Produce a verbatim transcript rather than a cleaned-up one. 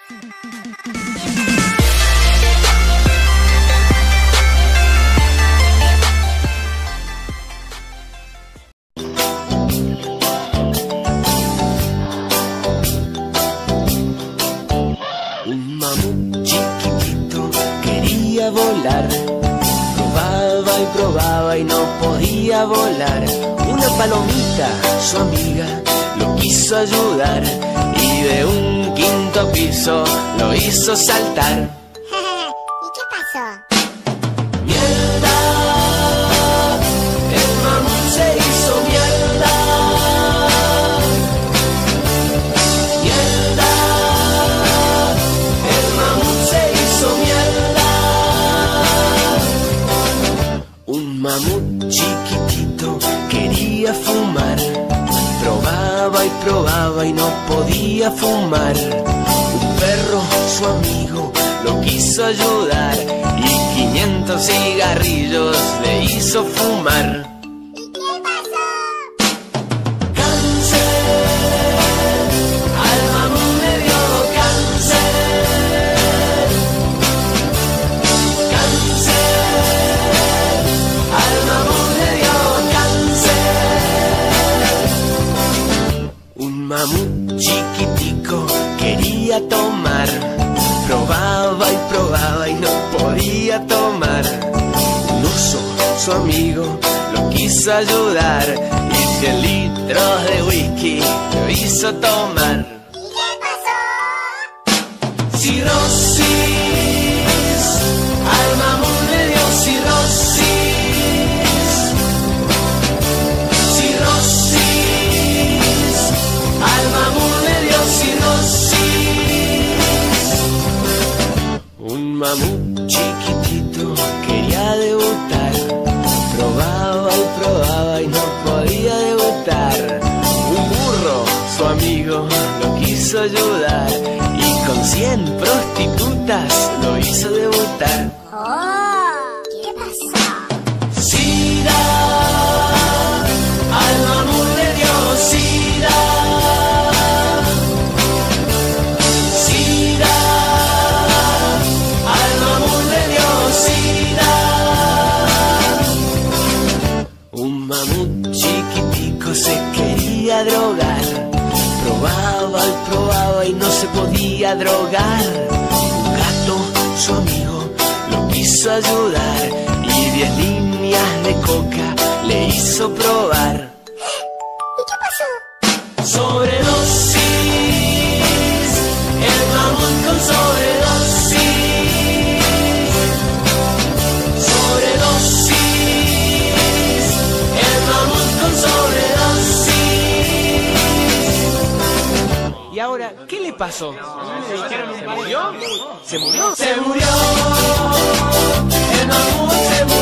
Un mamut chiquitito quería volar, probaba y probaba y no podía volar. Una palomita, su amiga, lo quiso ayudar y de un quinto piso lo hizo saltar. ¿Y qué pasó? ¡Mierda! El mamut se hizo mierda. ¡Mierda! El mamut se hizo mierda. Un mamut chiquitito quería fumar, probaba y probaba y no podía fumar. Un perro, su amigo, lo quiso ayudar y quinientos cigarrillos le hizo fumar. ¿Y qué pasó? Cáncer, al mamut le dio cáncer. Cáncer, al mamut le dio cáncer. Un mamut chiquitico quería tomar, probaba y probaba y no podía tomar. Un oso, su amigo, lo quiso ayudar y cien litros de whisky lo hizo tomar. ¿Y qué pasó? Cirrosis, al mamut le dio cirrosis. Cirrosis, al mamut le dio cirrosis. Un mamut chiquitito quería debutar, probaba y probaba y no podía debutar. Un burro, su amigo, lo quiso ayudar y con cien prostitutas lo hizo debutar. Oh, ¿qué pasó? SIDA, al mamut le dio SIDA. SIDA, al mamut le dio SIDA. Un mamut chiquitico se quería drogar, probaba y probaba y no se podía drogar. Un gato, su amigo, lo quiso ayudar y diez líneas de coca le hizo probar. ¿Y qué pasó? Sobredosis, el mamut con sobredosis. Sobredosis, el mamut con sobredosis. ¿Y ahora qué le pasó? ¿Se murió? ¿Se murió? Se murió. El mamut se murió.